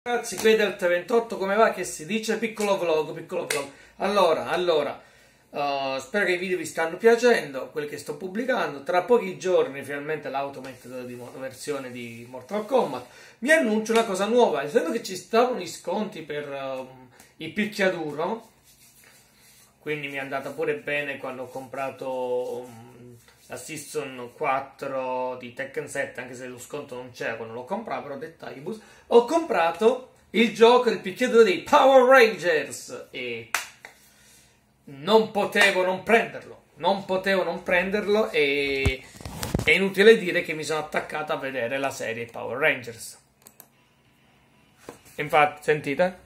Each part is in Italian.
Ragazzi, qui è Delta 28, come va che si dice? Piccolo vlog. Allora, spero che i video vi stanno piacendo, quelli che sto pubblicando. Tra pochi giorni finalmente l'Automate di versione di Mortal Kombat. Vi annuncio una cosa nuova, essendo che ci stavano gli sconti per il picchiaduro, quindi mi è andata pure bene quando ho comprato la Season 4 di Tekken 7, anche se lo sconto non c'era quando l'ho comprato, però dettagli bus. Ho comprato il gioco del picchiaduro dei Power Rangers e non potevo non prenderlo e è inutile dire che mi sono attaccato a vedere la serie Power Rangers. Infatti, sentite?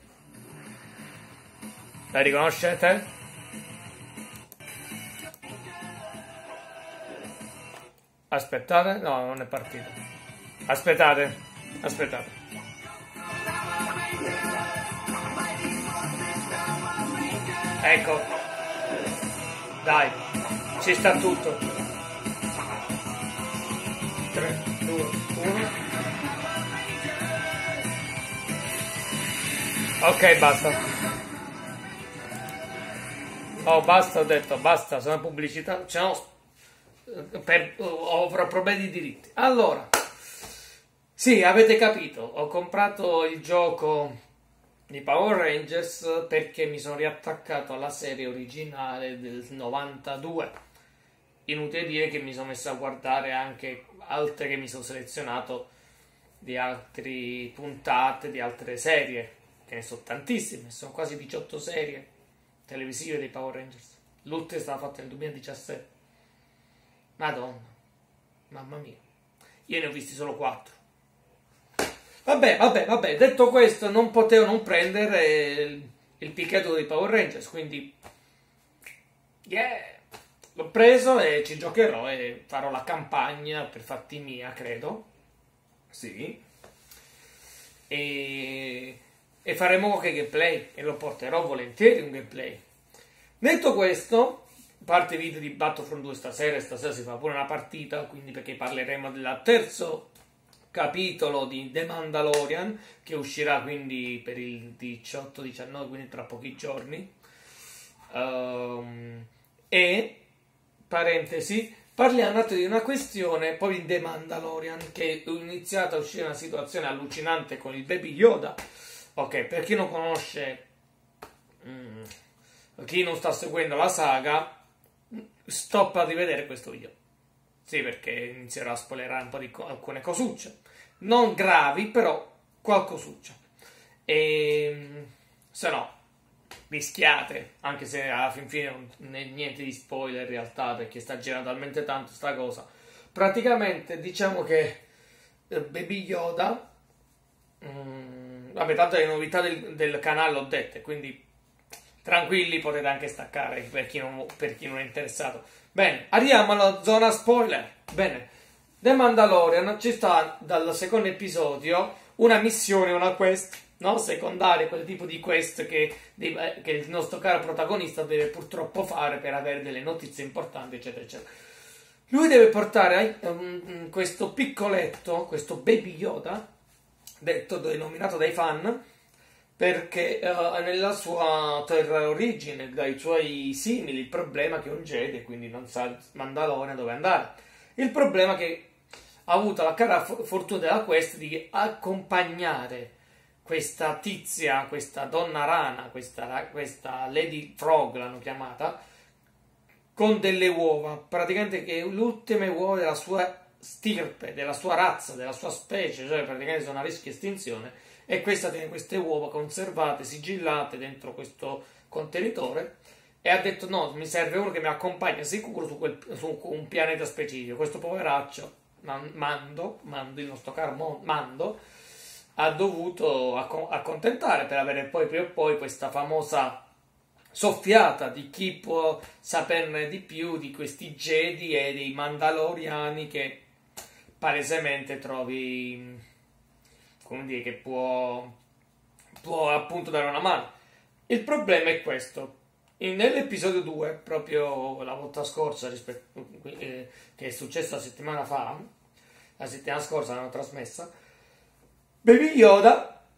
La riconoscete? Aspettate, no, non è partito. Aspettate. Ecco. Dai, ci sta tutto. 3, 2, 1. Ok, basta. Oh, basta, ho detto, basta, sono pubblicità. Avrò problemi di diritti. Allora, sì, avete capito, ho comprato il gioco di Power Rangers perché mi sono riattaccato alla serie originale del 92. Inutile dire che mi sono messo a guardare anche altre che mi sono selezionato di altre puntate, di altre serie, che ne so tantissime, sono quasi 18 serie televisive dei Power Rangers. L'ultima è stata fatta nel 2017. Madonna, mamma mia, io ne ho visti solo 4. Vabbè, detto questo, non potevo non prendere il picchiaduro dei Power Rangers, quindi l'ho preso e ci giocherò e farò la campagna per fatti mia, credo. Sì. E faremo qualche gameplay e lo porterò volentieri un gameplay. Detto questo, parte video di Battlefront 2 stasera si fa pure una partita, quindi perché parleremo del terzo capitolo di The Mandalorian che uscirà quindi per il 18-19, quindi tra pochi giorni. E parentesi, parliamo di una questione poi in The Mandalorian, che è iniziata a uscire una situazione allucinante con il Baby Yoda. Ok, per chi non conosce, chi non sta seguendo la saga, stoppa di vedere questo video. Sì, perché inizierò a spoilerare un po' di alcune cosucce. Non gravi, però qualcosuccia. E se no, rischiate, anche se alla fin fine non è niente di spoiler in realtà, perché sta girando talmente tanto sta cosa. Praticamente diciamo che Baby Yoda, vabbè, tanto le novità del canale l'ho dette, quindi tranquilli, potete anche staccare per chi non è interessato. Bene, arriviamo alla zona spoiler. Bene, The Mandalorian ci sta dal secondo episodio una missione, una quest, no? Secondaria, quel tipo di quest che il nostro caro protagonista deve purtroppo fare per avere delle notizie importanti, eccetera, eccetera. Lui deve portare questo piccoletto, questo Baby Yoda, denominato dai fan, perché nella sua terra origine, dai suoi simili, il problema è che è un Jedi, quindi non sa Mandalorian dove andare. Il problema è che ha avuto la cara fortuna della quest di accompagnare questa tizia, questa donna rana, questa Lady Frog l'hanno chiamata, con delle uova, praticamente che l'ultime uova della sua stirpe, della sua razza, della sua specie, cioè praticamente sono a rischio estinzione. E questa tiene queste uova conservate, sigillate dentro questo contenitore e ha detto no, mi serve uno che mi accompagna sicuro su un pianeta specifico. Questo poveraccio, Mando, il nostro caro Mando, ha dovuto accontentare per avere poi prima o poi questa famosa soffiata di chi può saperne di più di questi Jedi e dei Mandaloriani che palesemente trovi, come dire, che può appunto dare una mano. Il problema è questo: nell'episodio 2, proprio la volta scorsa, che è successo la settimana scorsa l'hanno trasmessa, Baby Yoda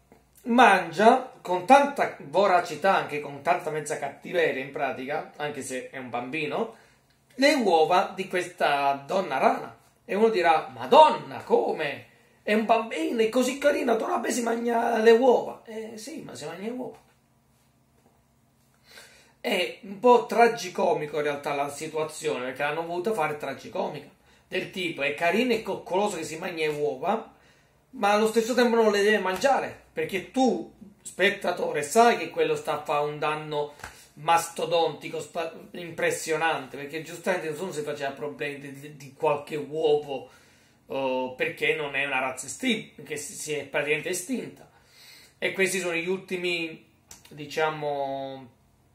mangia con tanta voracità, anche con tanta mezza cattiveria in pratica, anche se è un bambino, le uova di questa donna rana. E uno dirà, Madonna, come? È un bambino, è così carino, dovrebbe si mangia le uova. Sì, ma si mangia le uova. È un po' tragicomico in realtà la situazione, perché l'hanno voluto fare tragicomica. Del tipo, è carino e coccoloso che si mangia le uova, ma allo stesso tempo non le deve mangiare, perché tu, spettatore, sai che quello sta a fare un danno mastodontico, impressionante, perché giustamente nessuno si faceva problemi di qualche uovo, perché non è una razza che si è praticamente estinta. E questi sono gli ultimi, diciamo,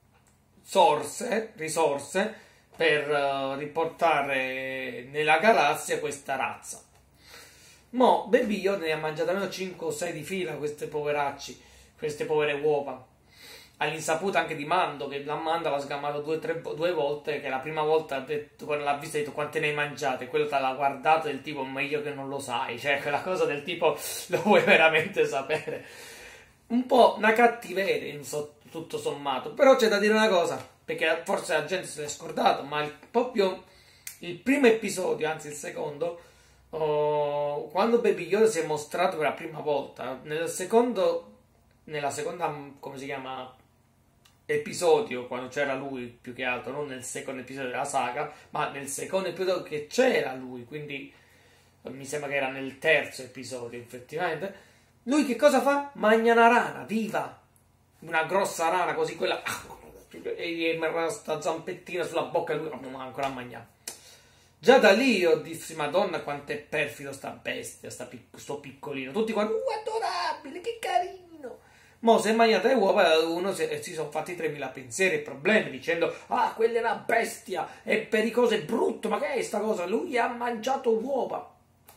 risorse per riportare nella galassia questa razza. Mo Baby Yoda ne ha mangiato almeno 5 o 6 di fila, queste poveracci, queste povere uova. All'insaputa anche di Mando, che la Mando l'ha sgamato due volte, che la prima volta ha detto, quando l'ha vista ha detto quante ne hai mangiate, quello te l'ha guardato del tipo meglio che non lo sai, cioè quella cosa del tipo lo vuoi veramente sapere. Un po' una cattiveria tutto sommato, però c'è da dire una cosa, perché forse la gente se l'è scordato, ma proprio il primo episodio, anzi il secondo, quando Baby Yoda si è mostrato per la prima volta, nella seconda, come si chiama, episodio, quando c'era lui più che altro, non nel secondo episodio della saga, ma nel secondo episodio che c'era lui, quindi mi sembra che era nel terzo episodio effettivamente, lui che cosa fa? Mangia una rana viva, una grossa rana così, quella, e gli è sta zampettina sulla bocca e lui non ha ancora mangiato. Già da lì io dissi, Madonna quanto è perfido sta bestia, sto piccolino, tutti quanti, adorabile, che carino. Mo se mangiate le uova uno si sono fatti 3000 pensieri e problemi dicendo, quella è una bestia, è pericolosa, è brutto, ma che è sta cosa? Lui ha mangiato uova.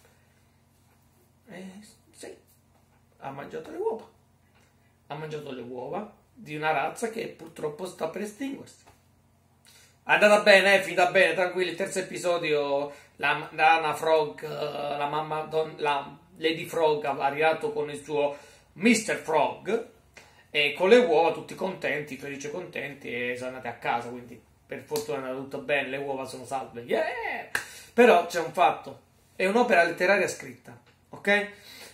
Sì, ha mangiato le uova. Ha mangiato le uova di una razza che purtroppo sta per estinguersi. È andata bene, finita bene, tranquilli. Il terzo episodio, la Nana Frog, la Lady Frog ha variato con il suo Mr. Frog e con le uova tutti contenti, felici e contenti, e sono andati a casa, quindi per fortuna è andato tutto bene, le uova sono salve. Yeah! Però c'è un fatto, è un'opera letteraria scritta, ok?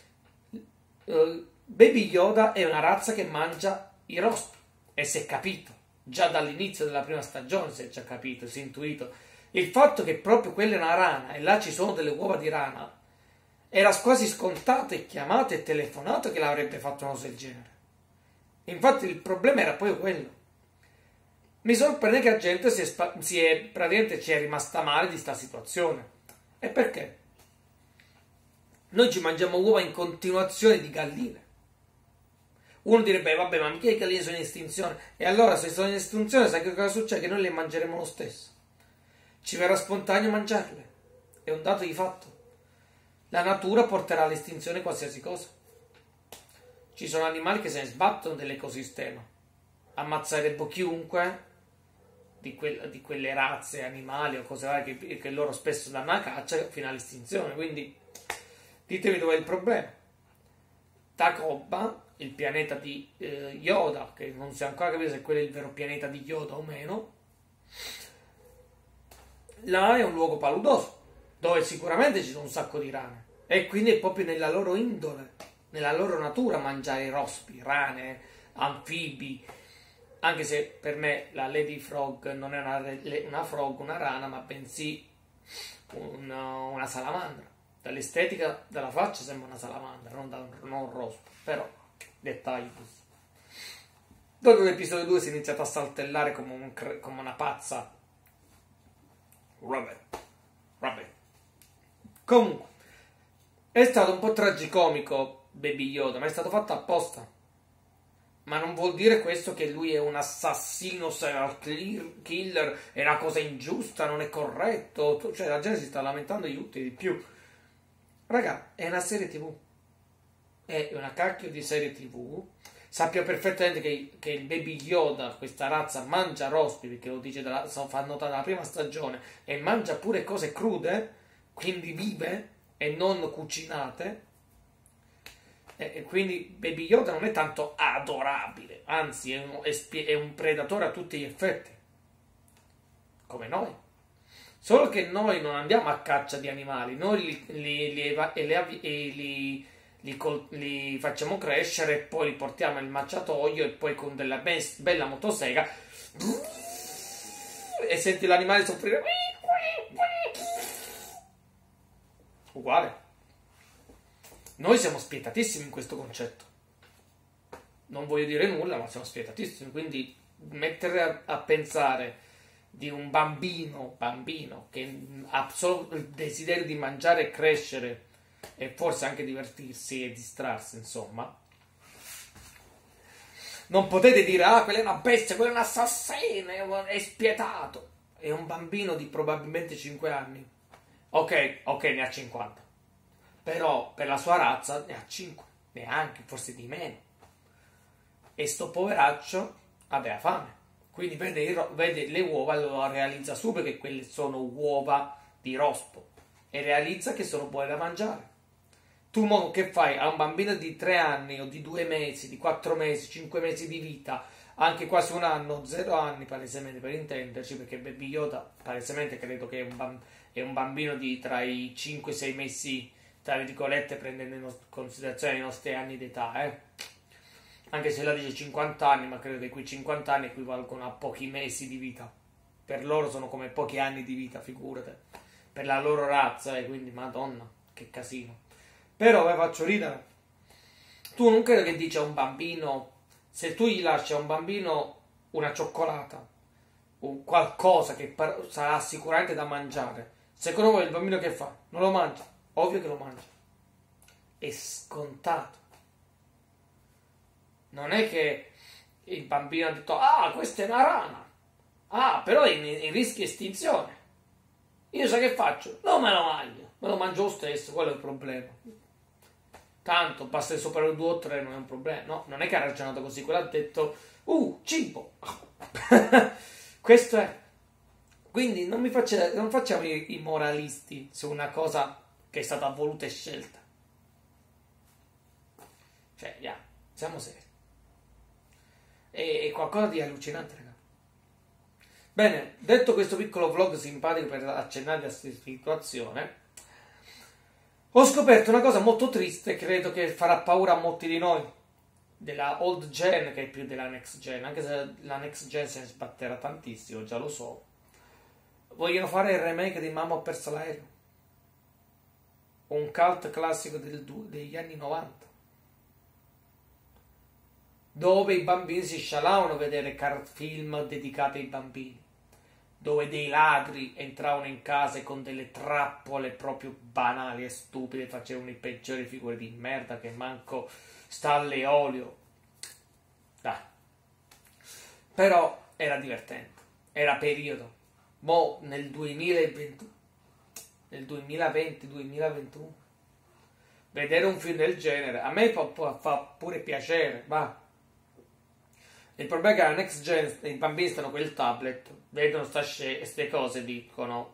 Baby Yoda è una razza che mangia i rospi, e si è capito. Già dall'inizio della prima stagione si è già capito, si è intuito. Il fatto che proprio quella è una rana e là ci sono delle uova di rana era quasi scontato e chiamato e telefonato che l'avrebbe fatto una cosa del genere. Infatti il problema era poi quello. Mi sorprende che la gente praticamente ci è rimasta male di sta situazione. E perché? Noi ci mangiamo uova in continuazione di galline. Uno direbbe, vabbè, ma mica le galline sono in estinzione. E allora, se sono in estinzione, sai che cosa succede? Che noi le mangeremo lo stesso. Ci verrà spontaneo mangiarle. È un dato di fatto. La natura porterà all'estinzione qualsiasi cosa. Ci sono animali che se ne sbattono dell'ecosistema. Ammazzerebbe chiunque di quelle razze, animali o cose varie che loro spesso danno a caccia fino all'estinzione. Quindi, ditemi dov'è il problema. Dagobah, il pianeta di Yoda, che non si è ancora capito se quello è il vero pianeta di Yoda o meno, là è un luogo paludoso, dove sicuramente ci sono un sacco di rane, e quindi è proprio nella loro indole, nella loro natura mangiare rospi, rane, anfibi, anche se per me la Lady Frog non è una frog, una rana, ma bensì una salamandra. Dall'estetica della faccia sembra una salamandra, non un rospo, però dettagli. Dopo l'episodio 2 si è iniziato a saltellare come una pazza. Vabbè. Comunque, è stato un po' tragicomico Baby Yoda, ma è stato fatto apposta. Ma non vuol dire questo che lui è un assassino, serial killer, è una cosa ingiusta, non è corretto. Cioè la gente si sta lamentando di tutti di più. Raga, è una serie TV. È una cacchio di serie TV. Sappia perfettamente che il Baby Yoda, questa razza, mangia rospi, perché lo dice fa notare dalla prima stagione, e mangia pure cose crude, quindi vive e non cucinate. E quindi Baby Yoda non è tanto adorabile, anzi è un predatore a tutti gli effetti, come noi. Solo che noi non andiamo a caccia di animali, noi li facciamo crescere e poi li portiamo nel mangiatoio e poi con della bella motosega e senti l'animale soffrire. Uguale. Noi siamo spietatissimi in questo concetto. Non voglio dire nulla, ma siamo spietatissimi. Quindi mettere a pensare di un bambino che ha solo il desiderio di mangiare e crescere e forse anche divertirsi e distrarsi, insomma. Non potete dire, quella è una bestia, quella è un assassino, è spietato. È un bambino di probabilmente 5 anni. Ok, ne ha 50. Però per la sua razza ne ha 5, neanche, forse di meno. E sto poveraccio aveva fame. Quindi vede le uova, allora realizza subito che quelle sono uova di rospo. E realizza che sono buone da mangiare. Tu mo che fai a un bambino di 3 anni o di 2 mesi, di 4 mesi, 5 mesi di vita, anche quasi un anno, 0 anni palesemente per intenderci, perché Baby Yoda palesemente credo che è un bambino di tra i 5 e 6 mesi, tra virgolette, prendendo in considerazione i nostri anni d'età, anche se la dice 50 anni, ma credo che quei 50 anni equivalgono a pochi mesi di vita. Per loro sono come pochi anni di vita, figurate. Per la loro razza, quindi madonna, che casino. Però vi faccio ridere. Tu non credo che dici a un bambino, se tu gli lasci a un bambino una cioccolata o qualcosa che sarà sicuramente da mangiare, secondo voi il bambino che fa? Non lo mangia? Ovvio che lo mangia. È scontato. Non è che il bambino ha detto, questa è una rana. Però è in rischio estinzione. Io so che faccio? Non me lo mangio lo stesso, quello è il problema. Tanto basta che superare 2 o 3, non è un problema. No, non è che ha ragionato così, quello ha detto, cibo. Questo è. Quindi non facciamo i moralisti su una cosa che è stata voluta e scelta. Cioè, siamo seri. È qualcosa di allucinante, raga. Bene, detto questo piccolo vlog simpatico per accennare a questa situazione, ho scoperto una cosa molto triste, credo che farà paura a molti di noi, della old gen che è più della next gen, anche se la next gen se ne sbatterà tantissimo, già lo so. Vogliono fare il remake di Mamma ho perso l'aereo, un cult classico degli anni 90, dove i bambini si scialavano a vedere film dedicati ai bambini, dove dei ladri entravano in case con delle trappole proprio banali e stupide, facevano i peggiori figure di merda che manco stalle e olio. Però era divertente, era periodo. Mo nel 2020-2021 vedere un film del genere a me fa pure piacere, va. Il problema è che la next gen, i bambini stanno con il tablet, vedono queste cose e dicono,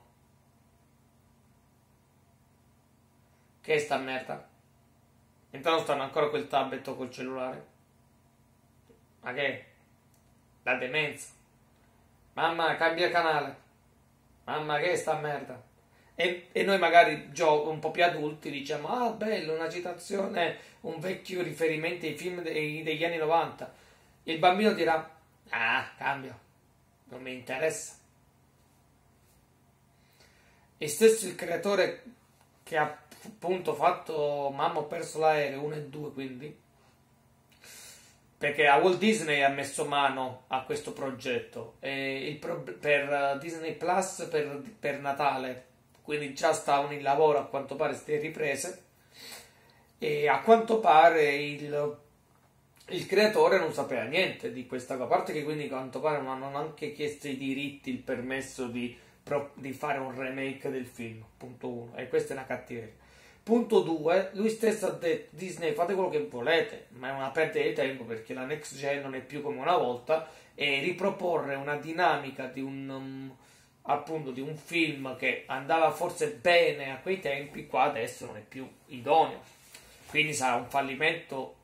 che è sta merda? Intanto stanno ancora col tablet o col cellulare. Ma che? La demenza. Mamma, cambia canale. Mamma, che è sta merda? E noi magari un po' più adulti diciamo, bello, una citazione, un vecchio riferimento ai film degli anni 90. Il bambino dirà, cambia, non mi interessa. E stesso il creatore che ha appunto fatto Mamma ho perso l'aereo 1 e 2, quindi, perché a Walt Disney ha messo mano a questo progetto per Disney Plus per Natale, quindi già stavano in lavoro a quanto pare ste riprese, e a quanto pare il creatore non sapeva niente di questa cosa, a parte che quindi a quanto pare non hanno neanche chiesto i diritti, il permesso di fare un remake del film, punto 1, e questa è una cattiveria. Punto 2, lui stesso ha detto, Disney fate quello che volete, ma è una perdita di tempo perché la next gen non è più come una volta, e riproporre una dinamica di appunto di un film che andava forse bene a quei tempi, qua adesso non è più idoneo. quindi sarà un fallimento,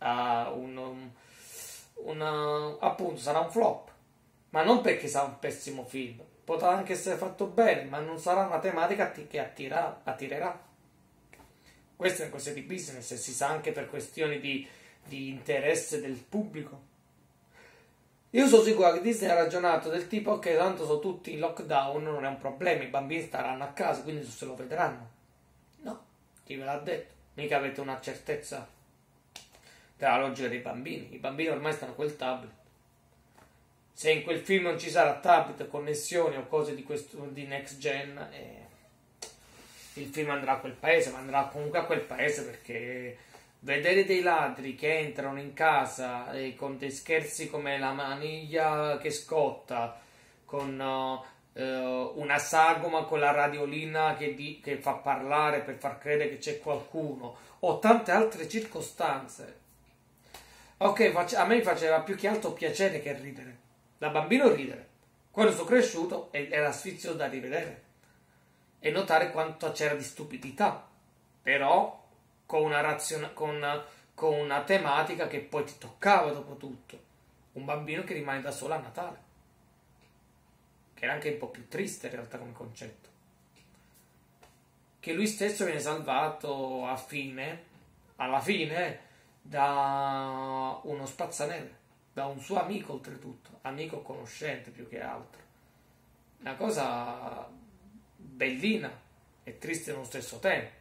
appunto sarà un flop, ma non perché sarà un pessimo film, potrà anche essere fatto bene, ma non sarà una tematica che attirerà. Questo è questione di business e si sa anche per questioni di interesse del pubblico. Io sono sicuro che Disney ha ragionato del tipo: ok, tanto sono tutti in lockdown, non è un problema, i bambini staranno a casa, quindi se lo vedranno. No, chi ve l'ha detto? Mica avete una certezza della logica dei bambini. I bambini ormai stanno col tablet. Se in quel film non ci sarà tablet, connessioni o cose di questo di next gen, il film andrà a quel paese, ma andrà comunque a quel paese, perché vedere dei ladri che entrano in casa con dei scherzi come la maniglia che scotta, con una sagoma con la radiolina che fa parlare per far credere che c'è qualcuno, o tante altre circostanze. Ok, a me faceva più che altro piacere che ridere. Da bambino ridere. Quando sono cresciuto era sfizioso da rivedere e notare quanto c'era di stupidità, però con una tematica che poi ti toccava dopo tutto. Un bambino che rimane da solo a Natale, che era anche un po' più triste in realtà come concetto, che lui stesso viene salvato alla fine da uno spazzaneve, da un suo amico oltretutto, amico conoscente più che altro. Una cosa bellina e triste nello stesso tempo.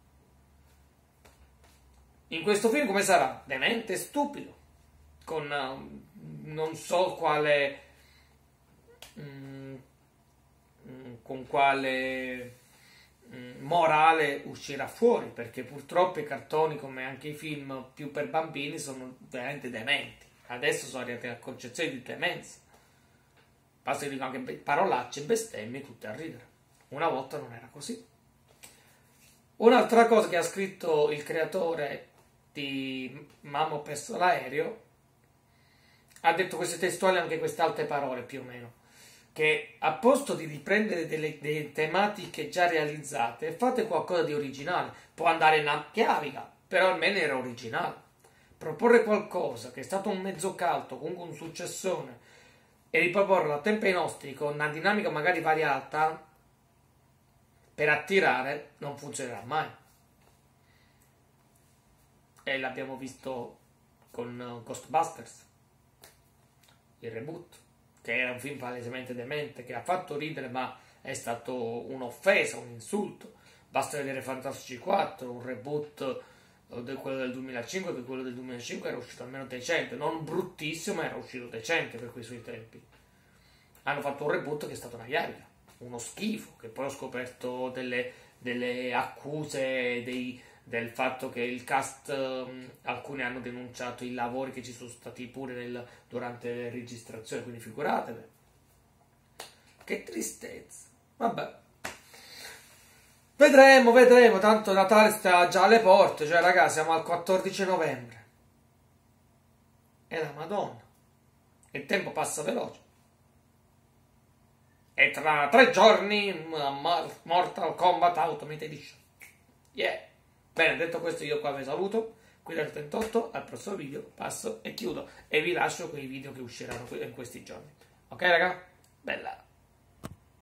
In questo film come sarà? Demente, stupido, con non so quale con quale morale uscirà fuori, perché purtroppo i cartoni, come anche i film più per bambini, sono veramente dementi. Adesso sono arrivati alla concezione di demenza, basta che dicono anche parolacce, bestemmie, tutte a ridere. Una volta non era così. Un'altra cosa che ha scritto il creatore di Mamma ho perso l'aereo, ha detto queste testuali, anche queste altre parole più o meno, che a posto di riprendere delle tematiche già realizzate, fate qualcosa di originale. Può andare in chiavica, però almeno era originale. Proporre qualcosa che è stato un mezzo caldo, comunque un successone, e riproporlo a tempi nostri con una dinamica magari variata per attirare, non funzionerà mai. E l'abbiamo visto con Ghostbusters, il reboot, che era un film palesemente demente, che ha fatto ridere, ma è stato un'offesa, un insulto. Basta vedere Fantastici 4, un reboot di quello del 2005, che quello del 2005 era uscito almeno decente, non bruttissimo, ma era uscito decente per quei suoi tempi. Hanno fatto un reboot che è stato una chiarica, uno schifo, che poi ho scoperto delle accuse del fatto che il cast, alcuni hanno denunciato i lavori che ci sono stati pure durante le registrazioni, quindi figuratevi. Che tristezza. Vabbè. Vedremo, tanto Natale sta già alle porte, cioè ragazzi siamo al 14 novembre. E la Madonna. Il tempo passa veloce. E tra 3 giorni Mortal Kombat Ultimate Edition. Yeah. Bene, detto questo io qua vi saluto, qui dal 38, al prossimo video passo e chiudo e vi lascio con i video che usciranno in questi giorni. Ok raga? Bella!